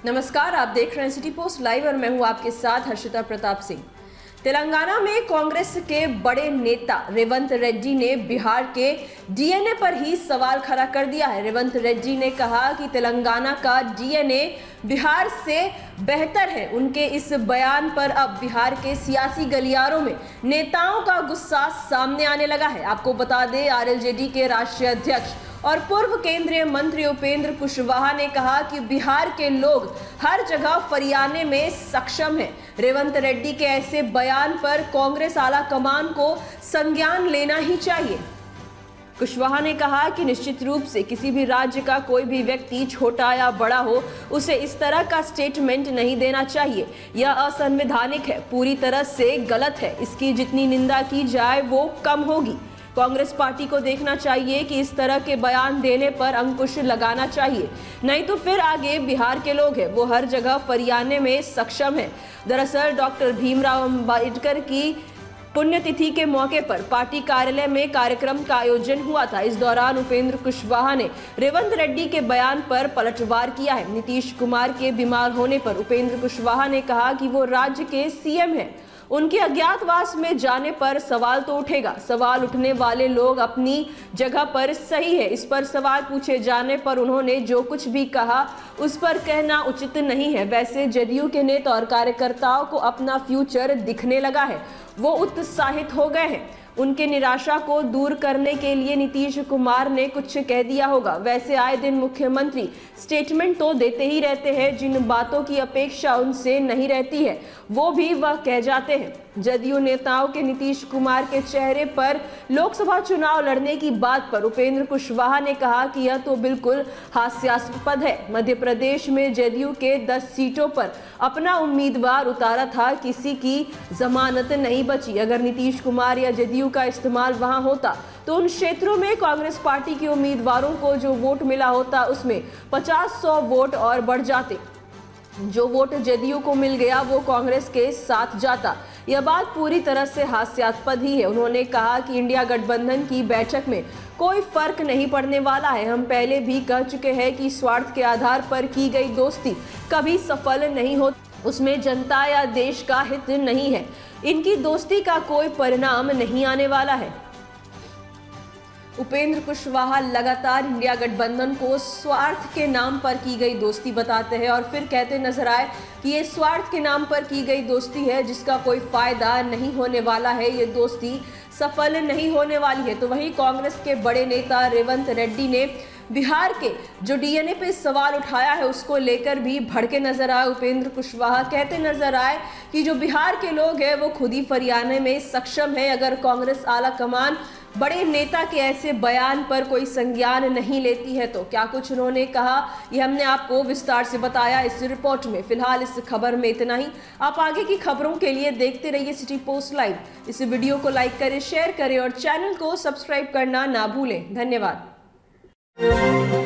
नमस्कार, आप देख रहे हैं सिटी पोस्ट लाइव और मैं हूं आपके साथ हर्षिता प्रताप सिंह। तेलंगाना में कांग्रेस के बड़े नेता रेवंत रेड्डी ने बिहार के डीएनए पर ही सवाल खड़ा कर दिया है। रेवंत रेड्डी ने कहा कि तेलंगाना का डीएनए बिहार से बेहतर है। उनके इस बयान पर अब बिहार के सियासी गलियारों में नेताओं का गुस्सा सामने आने लगा है। आपको बता दें, आरएलजेडी के राष्ट्रीय अध्यक्ष और पूर्व केंद्रीय मंत्री उपेंद्र कुशवाहा ने कहा कि बिहार के लोग हर जगह फरियाने में सक्षम हैं। रेवंत रेड्डी के ऐसे बयान पर कांग्रेस आला कमान को संज्ञान लेना ही चाहिए। कुशवाहा ने कहा कि निश्चित रूप से किसी भी राज्य का कोई भी व्यक्ति छोटा या बड़ा हो, उसे इस तरह का स्टेटमेंट नहीं देना चाहिए। यह असंवैधानिक है, पूरी तरह से गलत है। इसकी जितनी निंदा की जाए वो कम होगी। कांग्रेस पार्टी को देखना चाहिए कि इस तरह के बयान देने पर अंकुश लगाना चाहिए, नहीं तो फिर आगे बिहार के लोग हैं वो हर जगह फरियाने में सक्षम है। दरअसल डॉक्टर भीमराव अंबेडकर की पुण्यतिथि के मौके पर पार्टी कार्यालय में कार्यक्रम का आयोजन हुआ था। इस दौरान उपेंद्र कुशवाहा ने रेवंत रेड्डी के बयान पर पलटवार किया है। नीतीश कुमार के बीमार होने पर उपेंद्र कुशवाहा ने कहा कि वो राज्य के सीएम हैं। उनके अज्ञातवास में जाने पर सवाल तो उठेगा। सवाल उठने वाले लोग अपनी जगह पर सही है। इस पर सवाल पूछे जाने पर उन्होंने जो कुछ भी कहा उस पर कहना उचित नहीं है। वैसे जदयू के नेता और कार्यकर्ताओं को अपना फ्यूचर दिखने लगा है, वो उत्साहित हो गए हैं। उनके निराशा को दूर करने के लिए नीतीश कुमार ने कुछ कह दिया होगा। वैसे आए दिन मुख्यमंत्री स्टेटमेंट तो देते ही रहते हैं, जिन बातों की अपेक्षा उनसे नहीं रहती है वो भी वह कह जाते हैं। जदयू नेताओं के नीतीश कुमार के चेहरे पर लोकसभा चुनाव लड़ने की बात पर उपेंद्र कुशवाहा ने कहा कि यह तो बिल्कुल हास्यास्पद है। मध्य प्रदेश में जदयू के 10 सीटों पर अपना उम्मीदवार उतारा था, किसी की जमानत नहीं बची। अगर नीतीश कुमार या जदयू का इस्तेमाल वहां होता तो उन क्षेत्रों में कांग्रेस पार्टी के उम्मीदवारों को जो वोट मिला होता उसमें 50-100 वोट और बढ़ जाते। जो वोट जदयू को मिल गया वो कांग्रेस के साथ जाता। यह बात पूरी तरह से हास्यास्पद ही है। उन्होंने कहा कि इंडिया गठबंधन की बैठक में कोई फर्क नहीं पड़ने वाला है। हम पहले भी कह चुके हैं कि स्वार्थ के आधार पर की गई दोस्ती कभी सफल नहीं होती, उसमें जनता या देश का हित नहीं है। इनकी दोस्ती का कोई परिणाम नहीं आने वाला है। उपेंद्र कुशवाहा लगातार इंडिया गठबंधन को स्वार्थ के नाम पर की गई दोस्ती बताते हैं और फिर कहते नजर आए कि ये स्वार्थ के नाम पर की गई दोस्ती है, जिसका कोई फायदा नहीं होने वाला है, ये दोस्ती सफल नहीं होने वाली है। तो वहीं कांग्रेस के बड़े नेता रेवंत रेड्डी ने बिहार के जो डीएनए पे सवाल उठाया है उसको लेकर भी भड़के नजर आए। उपेंद्र कुशवाहा कहते नजर आए कि जो बिहार के लोग हैं वो खुद ही फरियाने में सक्षम है। अगर कांग्रेस आला कमान बड़े नेता के ऐसे बयान पर कोई संज्ञान नहीं लेती है तो क्या कुछ उन्होंने कहा, ये हमने आपको विस्तार से बताया इस रिपोर्ट में। फिलहाल इस खबर में इतना ही। आप आगे की खबरों के लिए देखते रहिए सिटी पोस्ट लाइव। इस वीडियो को लाइक करें, शेयर करें और चैनल को सब्सक्राइब करना ना भूलें। धन्यवाद।